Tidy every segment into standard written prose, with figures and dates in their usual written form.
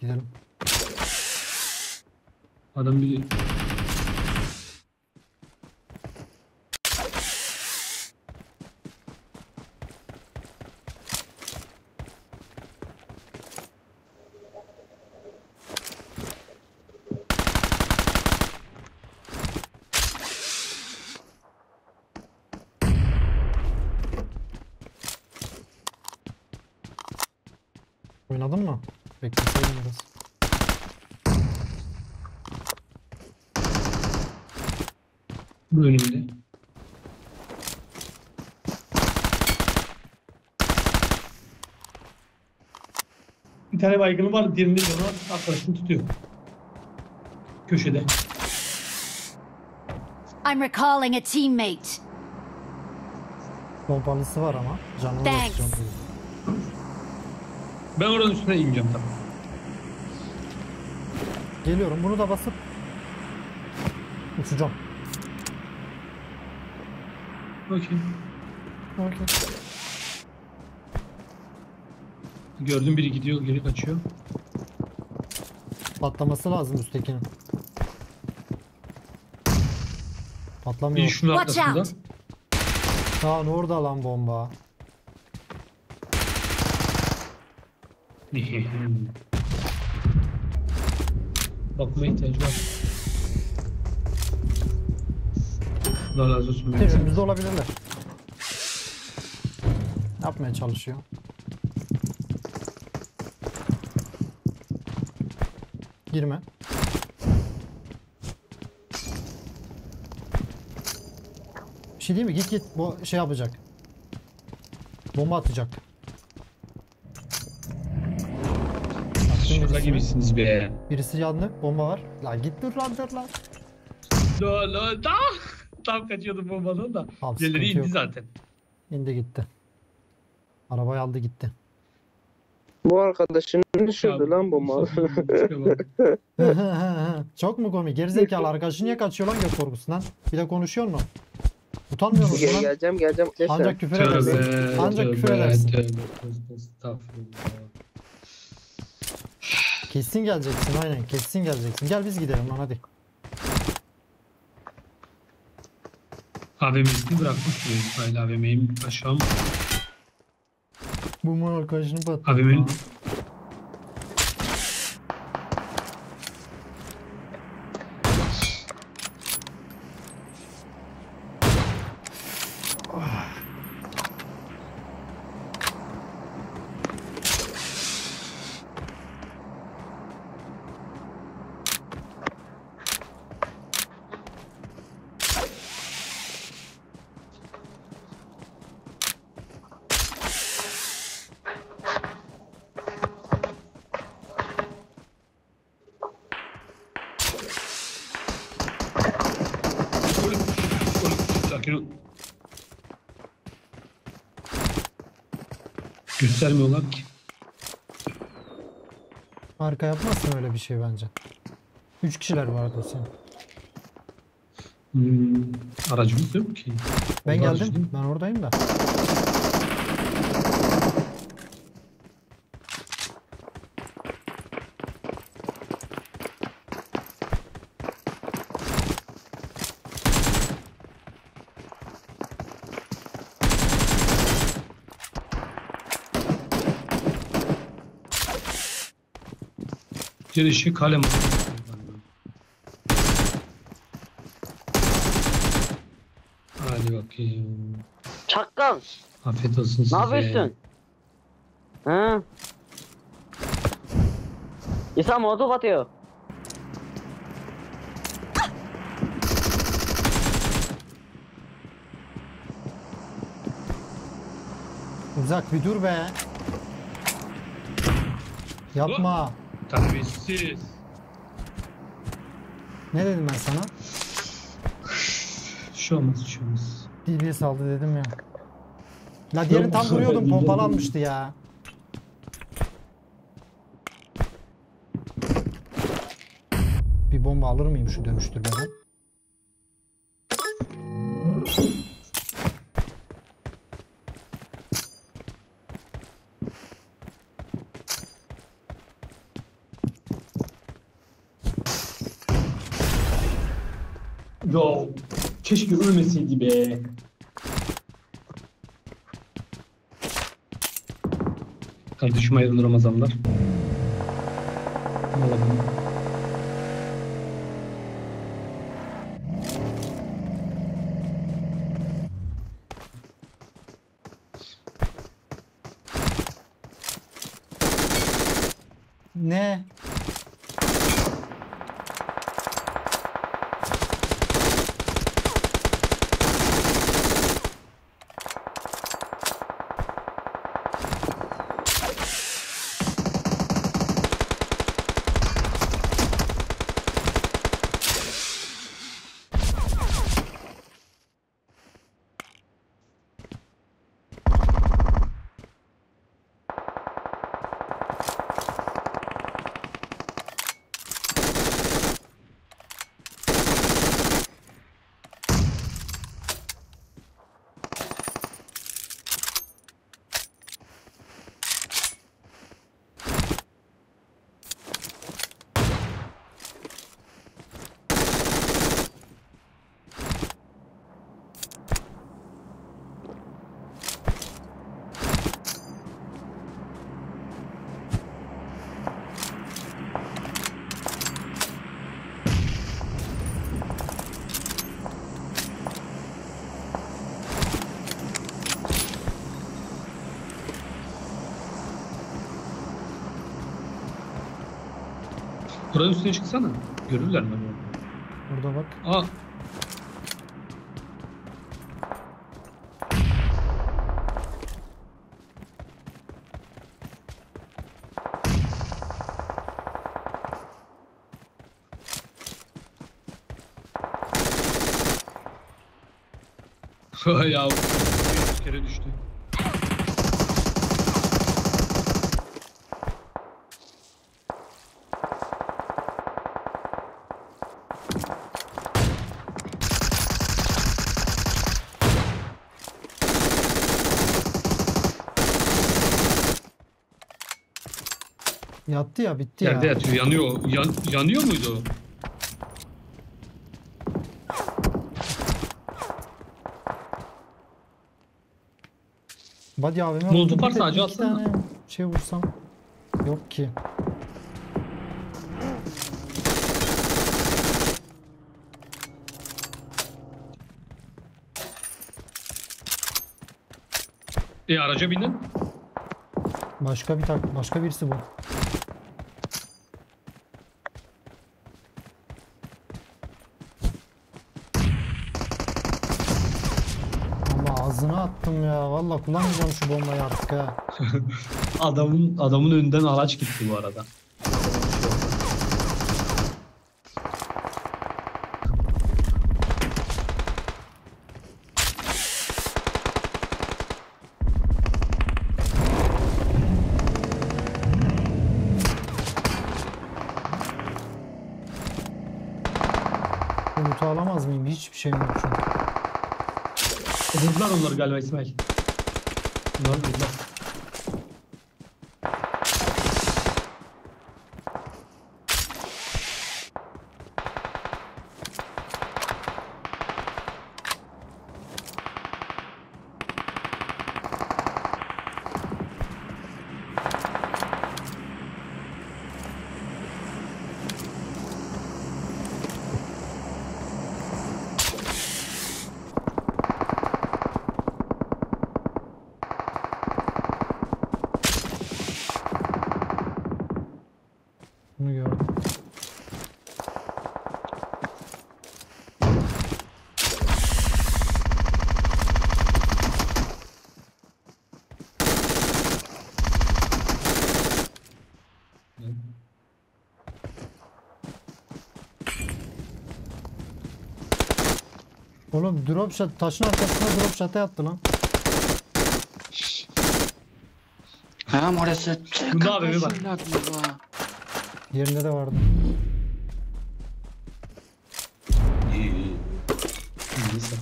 Gidelim. Adam bir... Oynadın mı? Bekleseydin biraz. Bu önümde. Bir tane baygını var, diğerinde canavar arkadaşını tutuyor. Köşede. I'm recalling a teammate. Pompalısı var ama. Canını Thanks. basacağım. Ben oranın üstüne ineceğim tabii. Geliyorum. Bunu da basıp uçacağım. Okey. Okey. Gördüm, biri gidiyor, geri kaçıyor. Patlaması lazım üsttekinin. Biri Patlamıyor. şunun Watch arkasında. out. Lan orada lan bomba. Bakma ihtiyacı var. Allah razı olsun. Önümüzde olabilirler. Yapmaya çalışıyor. Girme. Bir şey değil mi? Git git. Bu şey yapacak. Bomba atacak. Attım Şaka birisini. gibisiniz be. Birisi yandı. Bomba var. La git dur lan dur lan. La tam kaçıyordum bombadan da. Abi, Diğerleri sıkıntı indi yok. zaten. İndi gitti. Arabayı aldı gitti. Bu arkadaşını düşürdü lan bomba. Çok mu komik? Gerizekalı arkadaşı niye kaçıyor lan göt korkusundan? Bir de konuşuyor mu? Utanmıyor musun lan? Geleceğim. Ancak küfür edersin. Ancak küfür edersin. Estağfurullah. Kesin geleceksin aynen. Kesin geleceksin. Gel biz gidelim lan hadi. AVM'sini bırakmış diyor İsmail, AVM'yi aşağı mı? Bu mu arkadaşını patlattı. AVM'nin sakin ol. Göstermiyorlar ki. Arka yapmazsın öyle bir şey bence. 3 kişiler vardı senin. Aracımız yok ki. Ben Onlar aracı değil geldim. mi? Ben oradayım da. Girişi kalem. Hadi bakayım. Çakal. Afiyet olsun size. Ne yapıyorsun? Ha? İsa molotof atıyor. Uzak bir dur be. Yapma. Terbiyesiz. Ne dedim ben sana? Şu olmaz, şu olmaz. DBS aldı dedim ya. La diğerini tam vuruyordum, pompalanmıştı ya. Bir bomba alır mıyım şu dönüştürmeden? Ya keşke ölmeseydi be. Kardeşim hayırlı Ramazanlar. Allah'ım. Ne? Buranın üstüne çıksana. Görürler mi? Burada bak. Aa. Ya 100 kere düştü. Yattı ya, bitti Yerde ya. yatıyor. Yanıyor. Yanıyor muydu o? Body abime Molotof vurdum. Bir varsa de acı iki atsana. tane şey vursam. Yok ki. Araca bindin. Başka birisi bu. Allah ağzına attım ya. Vallahi kullanmayacağım şu bombayı artık ha. Adamın önünden araç gitti bu arada. Umut'u alamaz mıyım? Hiçbir şeyim yok çünkü. Vurdular onları galiba İsmail. Bunlar vurdular. Bunu gördüm. Oğlum drop shot, taşın arkasına drop shot'a yattı lan. Tamam orası. Bunda AVM var. Yerinde de vardı. Neyse.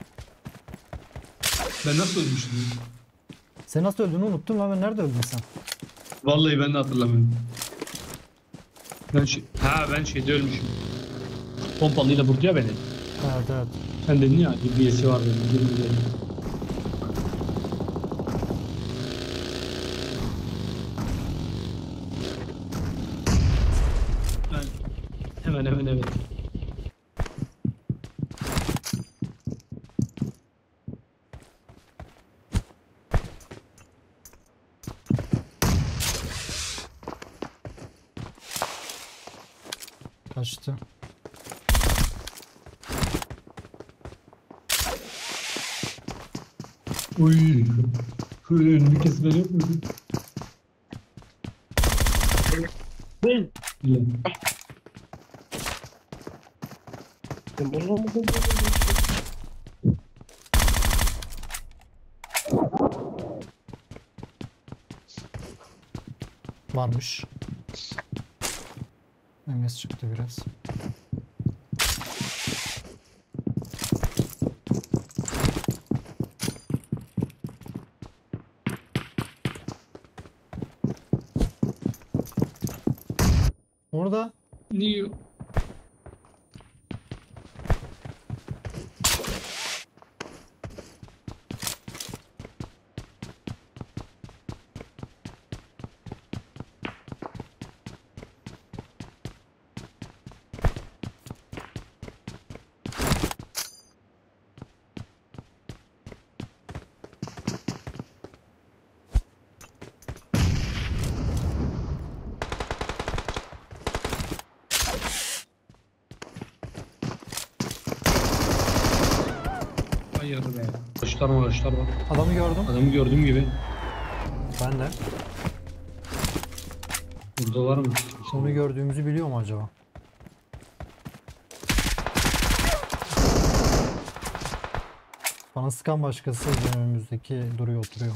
Ben nasıl ölmüştüm? Sen nasıl öldüğünü unuttum lan, ben nerede öldün sen? Vallahi ben de hatırlamıyorum. Ben şeyde ölmüşüm. Pompalıyla vurdu ya beni. Evet evet. Sen dedin ya DBS'i var dedim. Girdi dedim. Hemen evet. Kaçtı. Uy. Önünü kesmeli yok muydu? Bin. İyi. Varmış. MS çıktı biraz. Orada Niye? Hayır be. Ağaçlar var. adamı gördüm. Adamı gördüğüm gibi. Ben de. Burada var mı? Onu gördüğümüzü biliyor mu acaba? Bana sıkan başkası önümüzdeki duruyor oturuyor.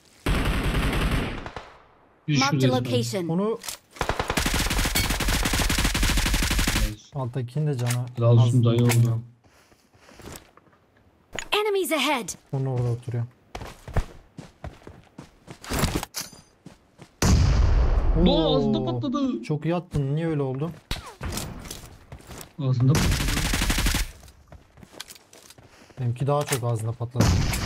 Biz Marked a şuradayız. location. Onu alttakinin de canı Daha olsun az. dayı oldu. Enemies ahead. Onun orada oturuyor. Doğa ağzında Oo, patladı. çok iyi attın. Niye öyle oldu? Ağzında patladı. Benimki daha çok ağzında patladı.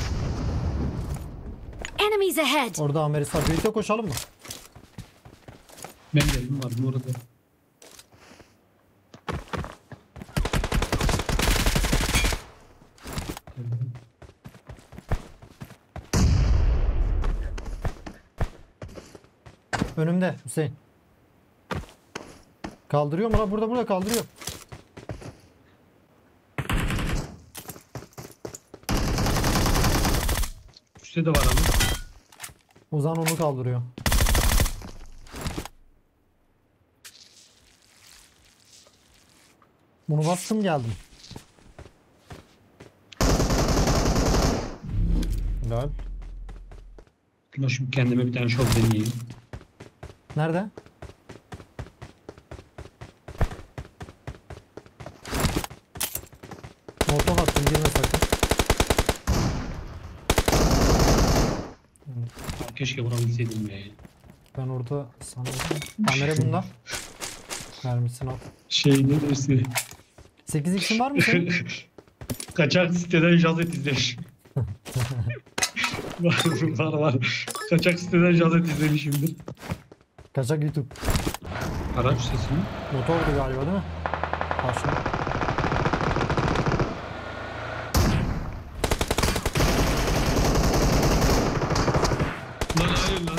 Enemies ahead. Orada Amerika. Birlikte koşalım mı? Ben de elim vardı orada. Önümde Hüseyin. Kaldırıyor mu lan? Burada kaldırıyor. Üstte de var ama. Ozan onu kaldırıyor. Bunu bastım geldim. Helal. Dur şimdi kendime bir tane şov deneyeyim. Nerede? Molotov attım, girme sakın. Keşke vurabilseydim ya. Ben orada sanırım. Kamera bunda. Mermisini al. Şey ne dersi? 8x'in var mı senin? Kaçak siteden jazet izlemiş. var. Kaçak siteden jazet izlemişimdir. Kaçak YouTube. Araç sesi mi? Motordu galiba değil mi? Başla. Lan hayır lan.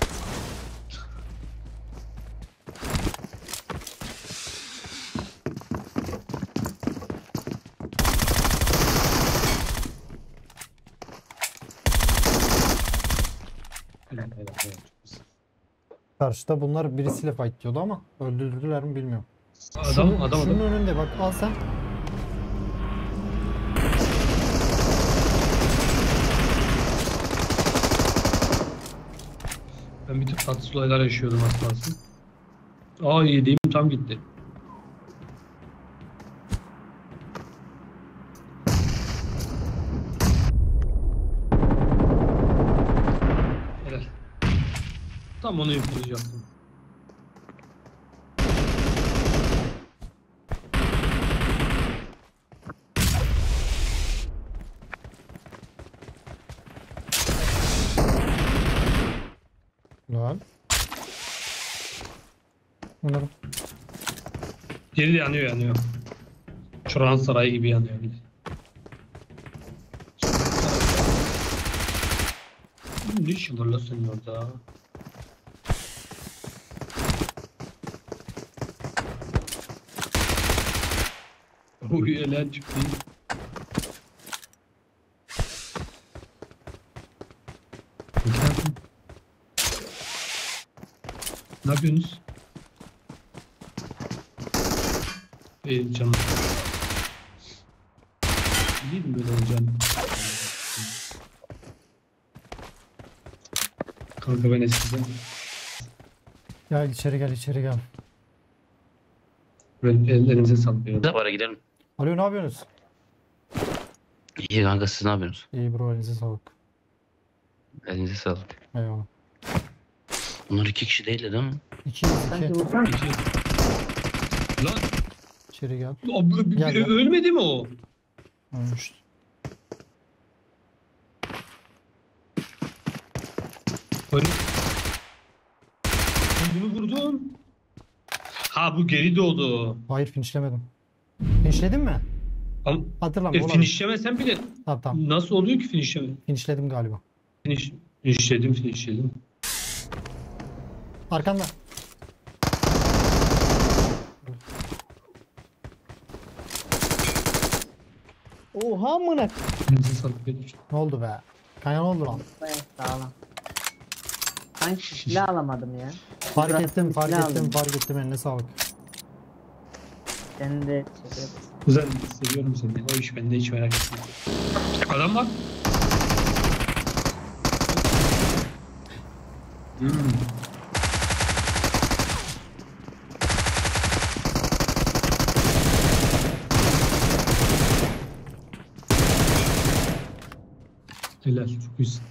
Evet. Karşıda bunlar birisiyle fight diyordu ama öldürdüler mi bilmiyorum. Adam. Şunun önünde bak, al sen. Ben bir tık tatsız olaylar yaşıyordum az kalsın. Aa yediğim tam gitti. Helal. Tam onu yapılacaktım. Lan. Bunları. Geri de yanıyor. Çorağan sarayı gibi yanıyor. Ne işin var lan senin orada? Uy elen çıktı. Ne yapıyorsunuz? Canım. Değil mi böyle olacağım? Kanka ben eskiden Gel içeri gel. ellerinize sallıyordum. Ne var gidelim. Alo ne yapıyorsunuz? İyi kanka siz ne yapıyorsunuz? İyi bro elinize sağlık. Elinize sağlık. Eyvallah. Bunlar 2 kişi değildi değil mi? 2 Sanki vursana. Lan İçeri gel. o, ölmedi mi o? Ölmüştü. Öyle. Bunu vurdum. Ha bu geri doğdu. Hayır finishlemedim. Finishledin mi? Ama Hatırlamıyorum. olabilir. finishlemesen bile Tamam. nasıl oluyor ki finishleme? Finishledim galiba. Finishledim. Arkanda. Oha amına. Elinize sağlık benim. Ne oldu be? Kaya ne oldu lan? Evet sağlam. Sanki silah alamadım ya. Fark Bırak, ettim silah aldım. eline sağlık. Sen de teşekkür ederim. Güzel seviyorum seni. O iş bende hiç merak etme. Adam var. Helal çok iyisin.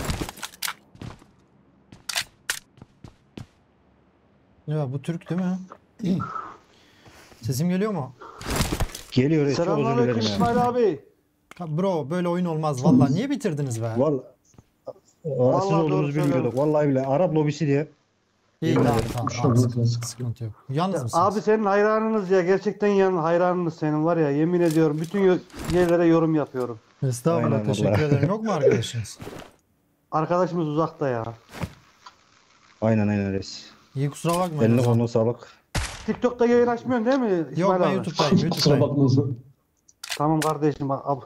Ya bu Türk değil mi? Sesim geliyor mu? Geliyor reis, çok özür Selamünaleyküm dilerim yani. İsmail abi. Bro böyle oyun olmaz valla. Niye bitirdiniz be? Vallahi siz Vallahi olduğunuzu doğru bilmiyorduk. söylüyorum. Vallahi bile Arap lobisi diye. İyi Yemin tamam ederim. tamam. Sıkıntı yok. Yalnız mısınız? Abi senin hayranınız ya. Gerçekten hayranınız senin var ya. Yemin ediyorum bütün yerlere yorum yapıyorum. Estağfurullah Aynen teşekkür vallahi. ederim. Yok mu arkadaşınız? Arkadaşımız uzakta ya. Aynen reis. İyi kusura bakmayın. o Eline zaman. koluna sağlık. TikTok'ta yayın açmıyorsun değil mi İsmail Yok ben abi? YouTube'dayım. Kusura bakmasın. Tamam kardeşim. Abi.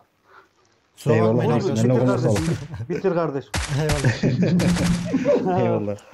Kusura Eyvallah. bakmayın Eyvallah. arkadaşlar. Eline Bitir koluna kardeşim. Bitir kardeşim. Eyvallah. Eyvallah.